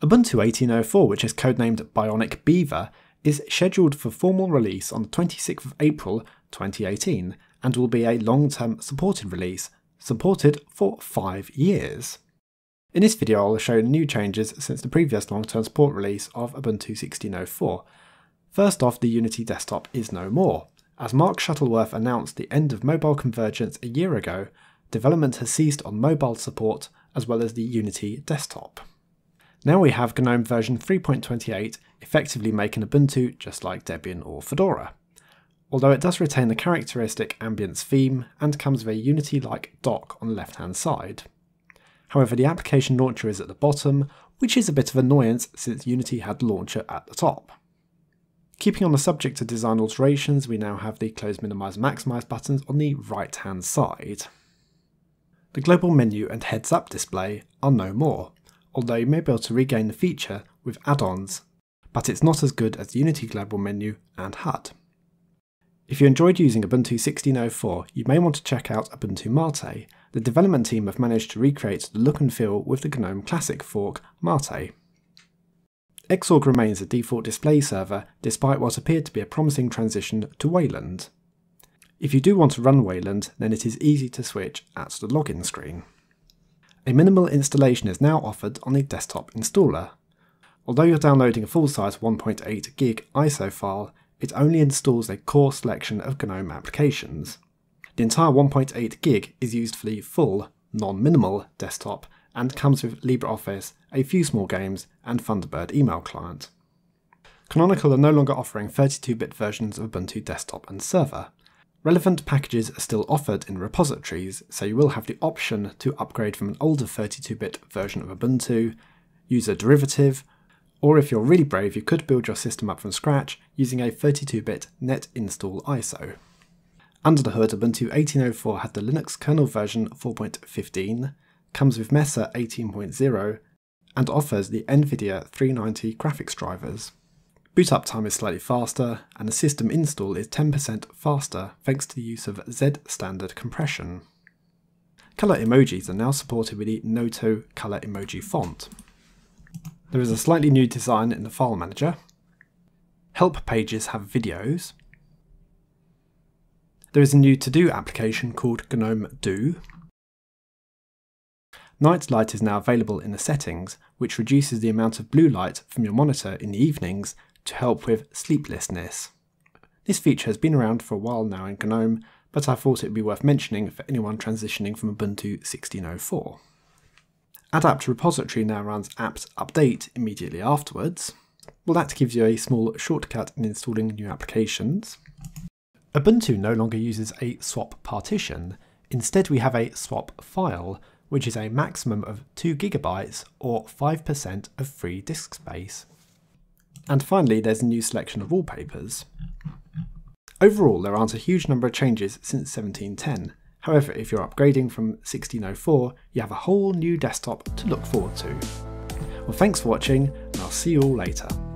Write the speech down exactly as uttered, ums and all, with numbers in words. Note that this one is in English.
Ubuntu eighteen oh four, which is codenamed Bionic Beaver, is scheduled for formal release on the twenty-sixth of April twenty eighteen and will be a long-term supported release, supported for five years. In this video I'll show new changes since the previous long-term support release of Ubuntu sixteen oh four. First off, the Unity desktop is no more. As Mark Shuttleworth announced the end of mobile convergence a year ago, development has ceased on mobile support as well as the Unity desktop. Now we have Gnome version three point twenty-eight, effectively making Ubuntu just like Debian or Fedora, although it does retain the characteristic ambience theme and comes with a Unity-like dock on the left-hand side. However, the application launcher is at the bottom, which is a bit of annoyance since Unity had the launcher at the top. Keeping on the subject of design alterations, we now have the Close, Minimize, Maximize buttons on the right-hand side. The global menu and heads-up display are no more, although you may be able to regain the feature with add-ons, but it's not as good as the Unity global menu and H U D. If you enjoyed using Ubuntu sixteen oh four, you may want to check out Ubuntu Mate. The development team have managed to recreate the look and feel with the Gnome Classic fork Mate. Xorg remains the default display server despite what appeared to be a promising transition to Wayland. If you do want to run Wayland, then it is easy to switch at the login screen. A minimal installation is now offered on the desktop installer. Although you're downloading a full-size one point eight gig I S O file, it only installs a core selection of Gnome applications. The entire one point eight gig is used for the full, non-minimal desktop and comes with LibreOffice, a few small games, and Thunderbird email client. Canonical are no longer offering thirty-two bit versions of Ubuntu desktop and server. Relevant packages are still offered in repositories, so you will have the option to upgrade from an older thirty-two bit version of Ubuntu, use a derivative, or if you're really brave you could build your system up from scratch using a thirty-two bit net install I S O. Under the hood, Ubuntu eighteen oh four had the Linux kernel version four point fifteen, comes with Mesa eighteen point oh, and offers the NVIDIA three ninety graphics drivers. Boot up time is slightly faster, and the system install is ten percent faster thanks to the use of Z standard compression. Colour emojis are now supported with the Noto colour emoji font. There is a slightly new design in the file manager. Help pages have videos. There is a new to-do application called Gnome Do. Nightlight is now available in the settings, which reduces the amount of blue light from your monitor in the evenings to help with sleeplessness. This feature has been around for a while now in Gnome, but I thought it would be worth mentioning for anyone transitioning from Ubuntu sixteen oh four. Adapt repository now runs apt update immediately afterwards. Well, that gives you a small shortcut in installing new applications. Ubuntu no longer uses a swap partition. Instead we have a swap file, which is a maximum of two gigabytes or five percent of free disk space. And finally, there's a new selection of wallpapers. Overall, there aren't a huge number of changes since seventeen ten. However, if you're upgrading from sixteen oh four, you have a whole new desktop to look forward to. Well, thanks for watching, and I'll see you all later.